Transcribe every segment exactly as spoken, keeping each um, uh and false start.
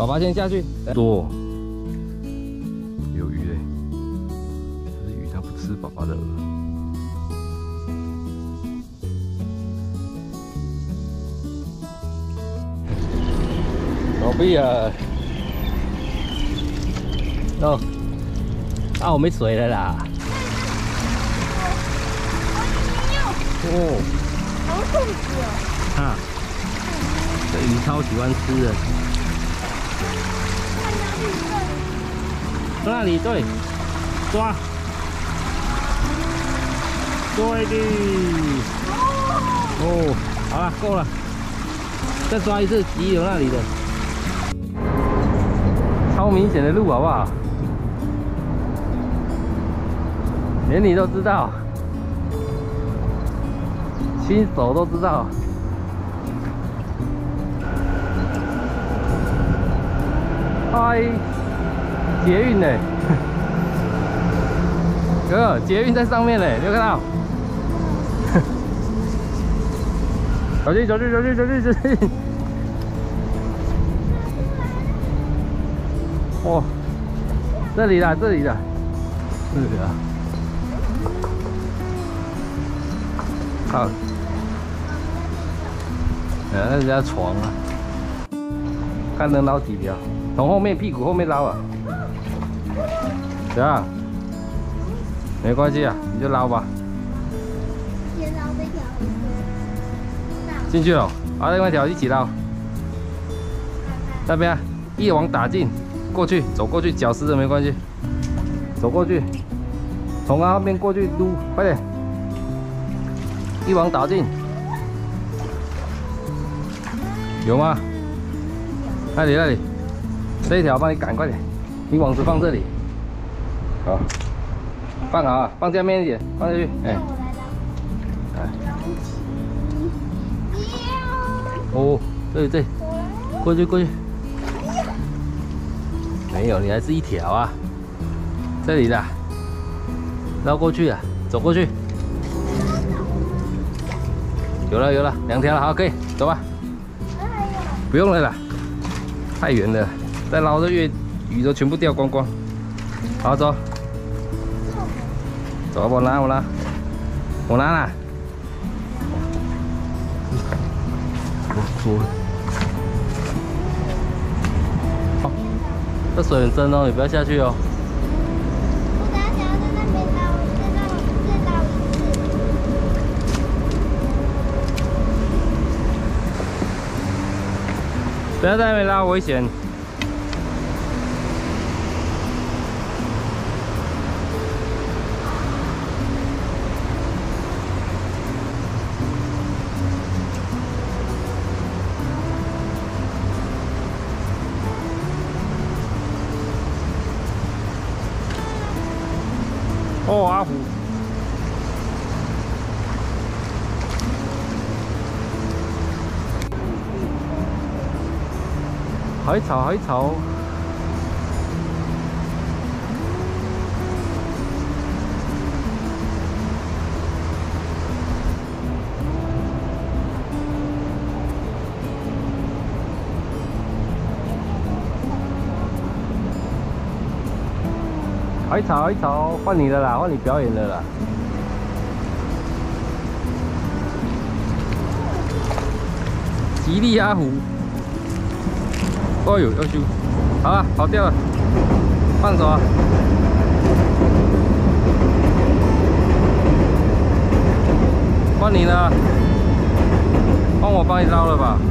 爸爸先下去。多，有鱼嘞，可是鱼它不吃爸爸的饵。老毕啊！哦，啊，我没水了啦。哦， 好痛死哦！ 啊，这鱼超喜欢吃的。那里对，抓，对的。哦，好了，够了，再抓一次急流那里的。超明显的路，好不好？连你都知道，新手都知道。嗨，捷运呢？哥，捷运在上面呢，你有看到？小心，小心，小心，小心，小心！哦，这里啦，这里啦，这里啦。好，呃，那人家床啊，看能捞几条，从后面屁股后面捞啊。怎样？没关系啊，你就捞吧。 先捞这条。 进去了，啊，另外一条一起捞。那边、啊、一网打尽。过去，走过去，脚湿的没关系。走过去，从那边过去撸，快点，一网打尽。有吗？那里那里，这一条帮你赶快点，你网子放这里。好，放好啊，放下面一点，放下去，哎。哎。哦，这里这里，过去过去。没有，你还是一条啊！这里的，绕过去啊，走过去。有了有了，两条了，好，可以走吧。不用了啦，太远了，再捞的越鱼都全部掉光光。好，走，走，我拿我拿，我拿啦。我我。这水很深哦，你不要下去哦。 我等下想要在那边捞，再捞，再捞一次。 不要在那边捞，危险。哦，阿虎，海草，海草，海草，海草，换你了啦，换你表演了啦。吉利阿虎，哦呦，要修，好了，跑掉了，放手啊！换你了，换我帮你捞了吧。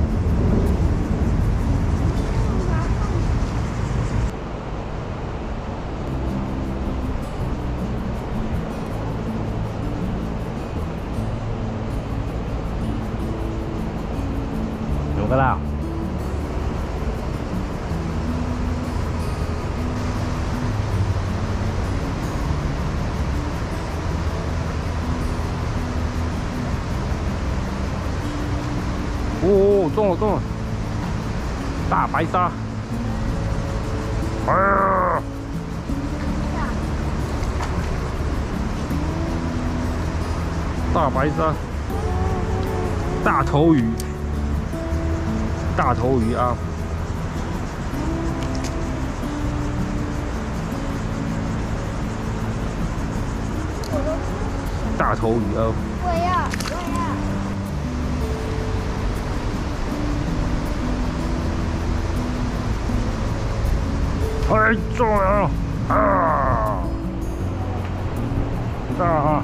有个啦。哦，中了中了，大白鲨！啊！大白鲨，大头鱼，大头鱼啊！ 大头鱼哦。 我要，我要。 太重了啊！大哈。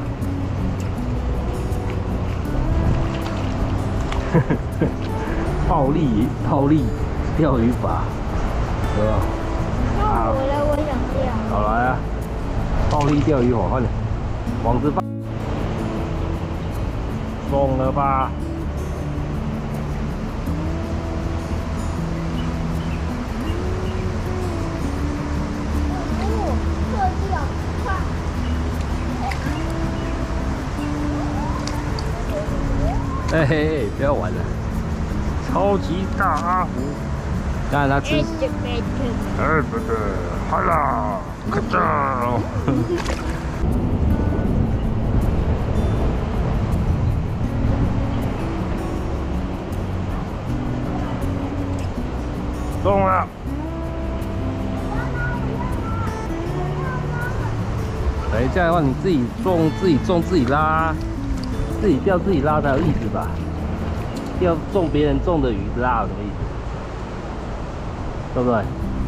暴力暴力钓鱼法，对吧？ 到我了，我想钓。 好来啊！暴力钓鱼法，快点，网子放，中了吧？ 哦，特钓，快！ 哎嘿嘿，不要玩了！超级大阿虎，看它吃。哎，不对，好啦，咔嚓！中了！哎，这样的话你自己中，自己中，自己拉，自己钓自己拉才有意思吧？钓中别人中的鱼拉有什么意思？对不对？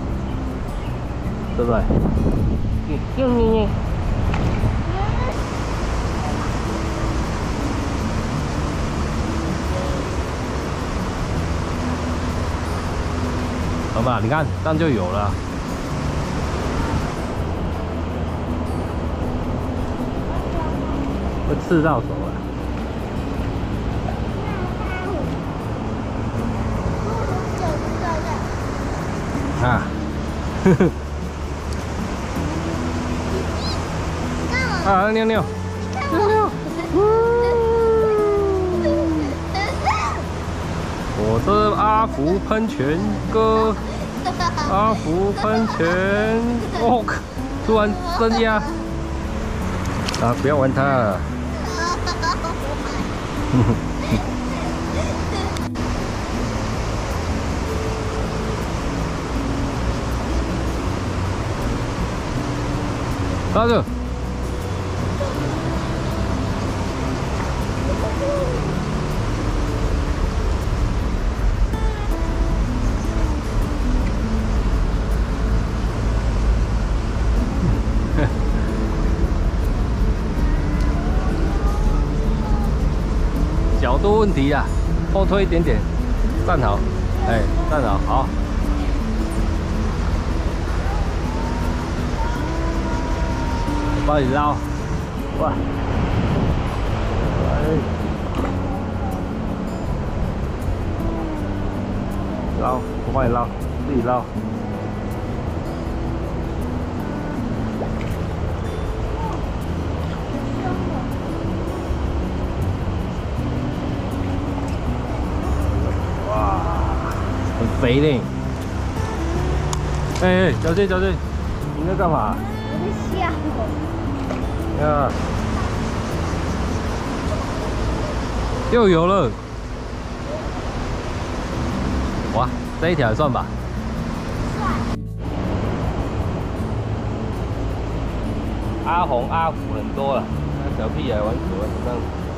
对不对？嗯嗯嗯。好吧，你看这样就有了。会刺到手了。啊，呵呵。啊，尿尿，尿尿。我是阿福喷泉哥，阿福喷泉。哦，突然增压。啊，不要玩它了。到这。角度问题啊，后推一点点，站好，哎，站好，好。我帮你捞，哇，哎，捞，我帮你捞，自己捞。很肥嘞！哎哎，小心小心！你在干嘛？ 我在笑。 呀！又有了！哇，这一条也算吧。 算。 阿红阿虎很多了，那小屁孩玩死玩死这样子。